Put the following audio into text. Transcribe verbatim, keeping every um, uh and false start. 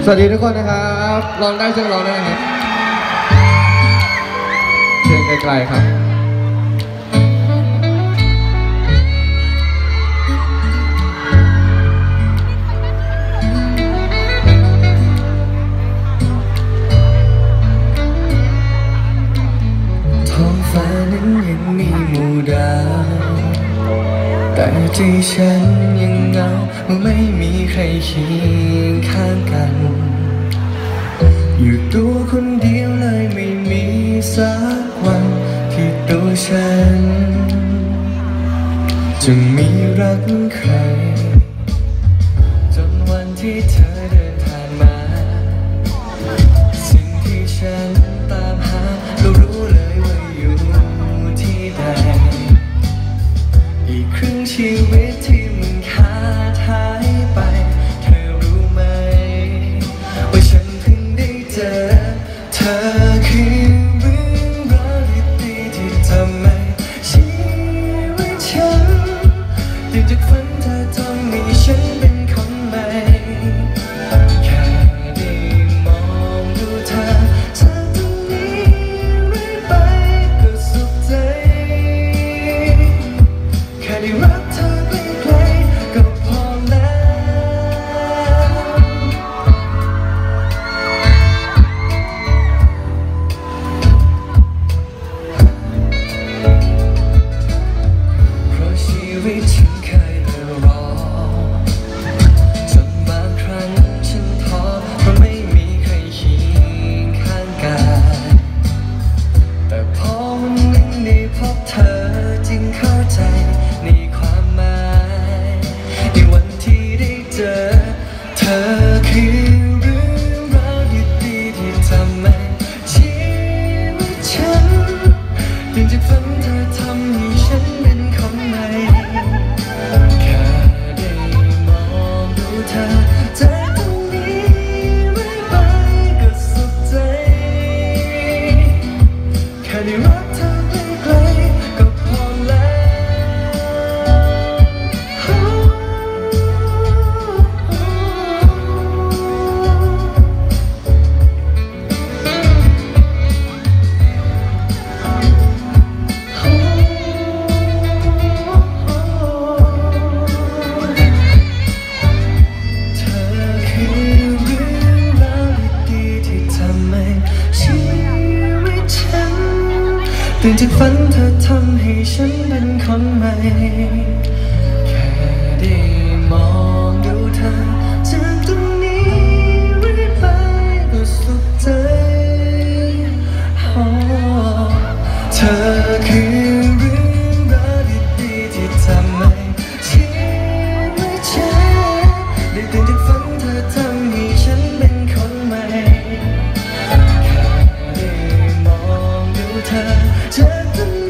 สวัสดีทุกคนนะครับลองได้ช่วยลองได้นะครับเพลงไกลๆครับท้องฟ้านั้นยังมีหมู่ดาวแต่ใจฉันยังเหงาเมื่อไม่มีใครเคียงข้างกันอยู่ตัวคนเดียวเลยไม่มีสักวันที่ตัวฉันจะมีรักใครจนวันที่เธอเดินผ่านมาสิ่งที่ฉันตามหาก็รู้เลยว่าอยู่ที่ใดอีกครึ่งชีวิตที่มันขาดหายไปเธอรู้ไหมว่าฉันเพิ่งได้เจอเธอคือเรื่องราวดีๆที่ทำให้ชีวิตฉันตื่นจากฝันเธอทำให้ฉันเป็นคนใหม่แค่ได้มองดูเธอจากตรงนี้เรื่อยไปก็สุขใจแค่ได้รักเธอใกล้ๆก็พอแล้วเพราะชีวิตฉันเคยเลือรอจนบางครั้งฉันท้อเพราะไม่มีใครเคียงข้างกายแต่พอวันหนึ่งได้พบเธอจึงเข้าใจในความหมายในวันที่ได้เจอเธอคือเรื่องราวดีๆที่ทำให้ชีวิตฉันตื่นจากฝันเธอทำให้ฉันเป็นคนใหม่แค่ได้มองดูเธอจากตรงนี้เรื่อยไปก็สุขใจแค่ได้รักเธอใกล้ๆก็พอแล้วเธอคือเรื่องราวดีๆที่ทำให้ชีวิตฉันตื่นจากฝันเธอทำให้ฉันเป็นคนใหม่แค่ได้มองดูเธอจากตรงนี้เรื่อยไปก็สุขใจเธอคือเรื่องราวดีๆที่ทำให้ชีวิตฉันได้ตื่นจากฝันเธอทำให้ฉันเป็นคนใหม่แค่ได้มองดูเธอจากตรง